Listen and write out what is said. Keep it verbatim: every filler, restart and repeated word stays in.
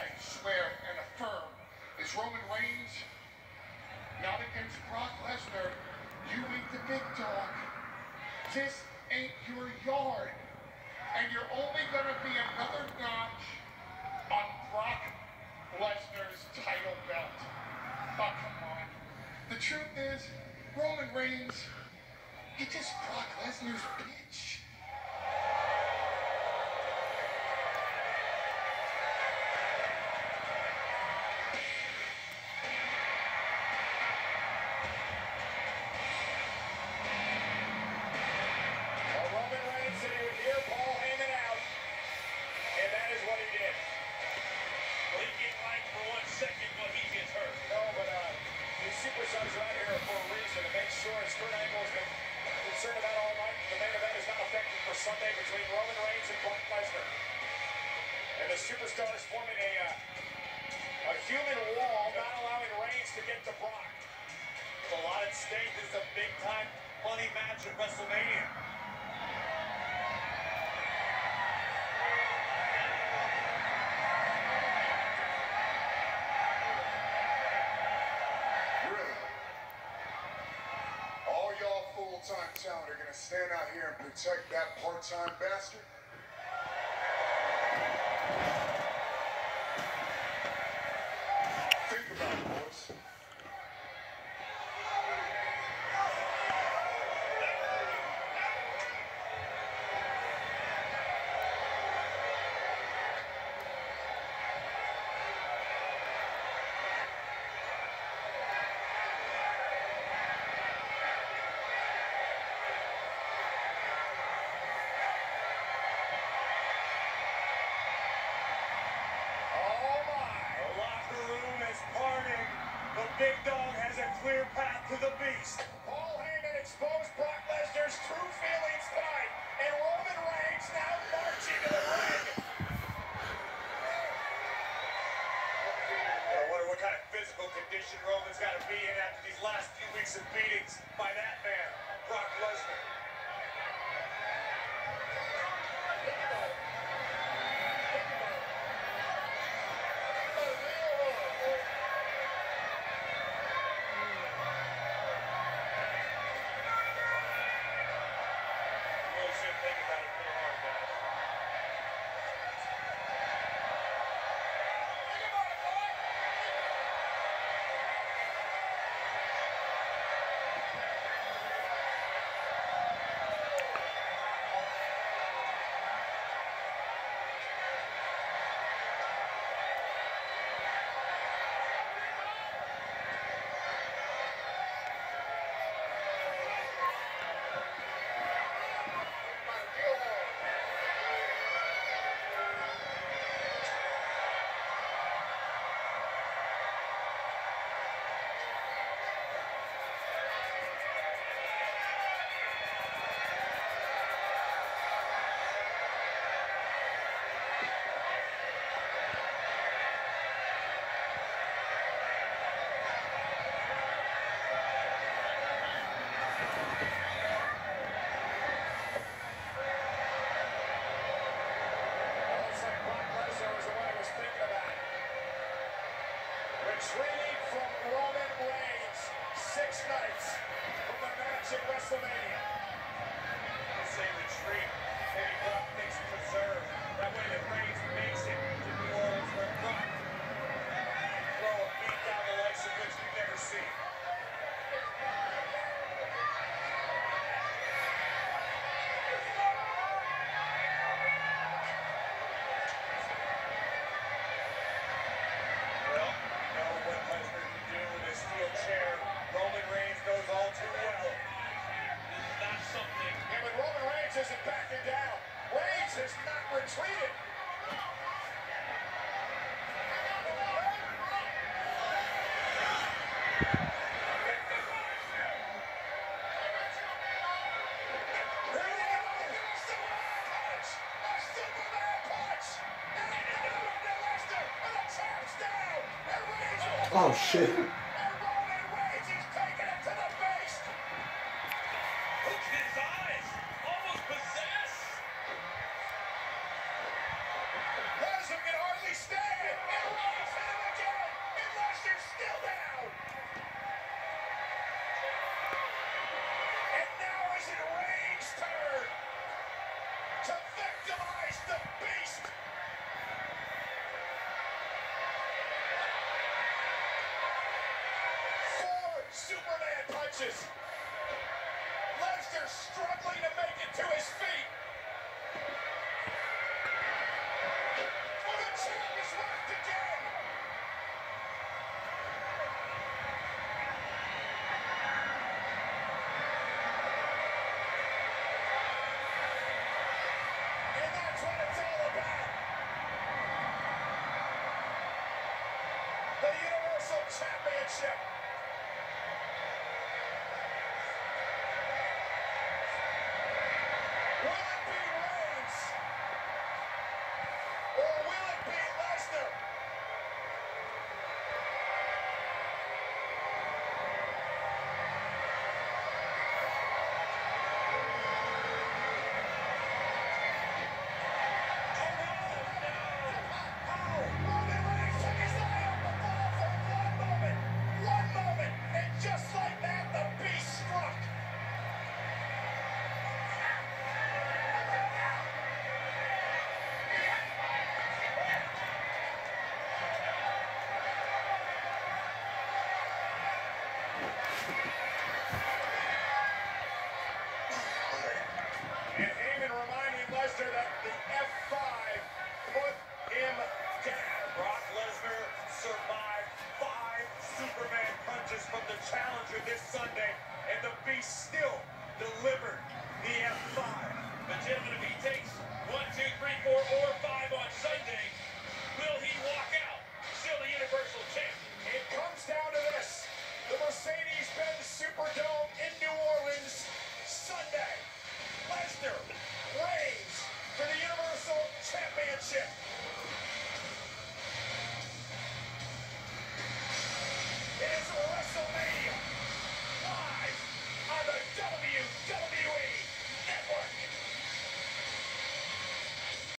I swear and affirm is Roman Reigns, not against Brock Lesnar. You ain't the big dog. This ain't your yard. And you're only gonna be another notch on Brock Lesnar's title belt. Oh, come on. The truth is, Roman Reigns, you're just Brock Lesnar's bitch. Superstars are out here for a reason, to make sure, as Kurt Angle's been concerned about all night, the main event is not affected for Sunday between Roman Reigns and Brock Lesnar. And the superstars forming a, uh, a human wall, not allowing Reigns to get to Brock. With a lot at stake, this is a big-time money match at WrestleMania. Full-time talent are going to stand out here and protect that part-time bastard? Think about it, boys. Big Dog has a clear path to the beast. Paul Heyman exposed Brock Lesnar's true feelings tonight, and Roman Reigns now marching to the ring. I wonder what kind of physical condition Roman's got to be in after these last few weeks of beatings by that man, Brock Lesnar. Retreating from Roman Reigns, six nights from the match at WrestleMania. I say retreat, maybe Brock thinks preserve. That way that Reigns makes it to New Orleans where Brock can throw a beat down the legs of which we've never seen. Isn't backing down. Reigns has not retreated. Oh shit. Lesnar can hardly stand. Superman punches. Lesnar struggling to make it to his feet. Oh, the champ is rocked again. And that's what it's all about. The Universal Championship. Will it be Reigns? Or will it be Lesnar? Roman Reigns took his eye off the ball for one moment. One moment. And just like that, the beast struck. And Heyman reminding Lesnar that the F five put him down. Brock Lesnar survived five Superman punches from the challenger this Sunday, and the Beast still delivered the F five. But gentlemen, if he takes one, two, three, four, or five on Sunday, will he walk out still the Universal Champ? It comes down to this. The Mercedes-Benz Superdome in New Orleans, Sunday. Lesnar reigns for the Universal Championship.